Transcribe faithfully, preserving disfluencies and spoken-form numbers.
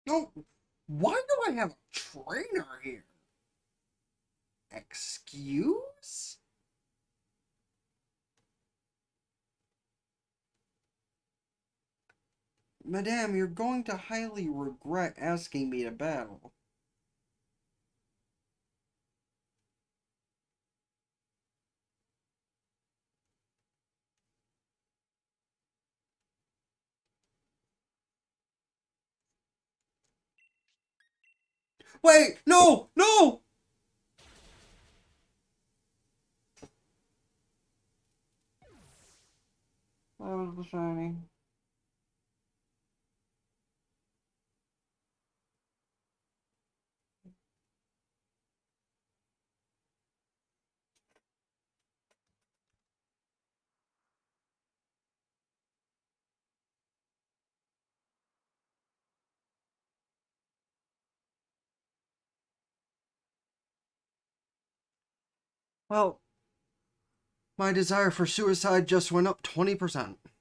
No, why do I have a trainer here? Excuse? Madame, you're going to highly regret asking me to battle. Wait, no, no! That was the shiny. Well, my desire for suicide just went up twenty percent.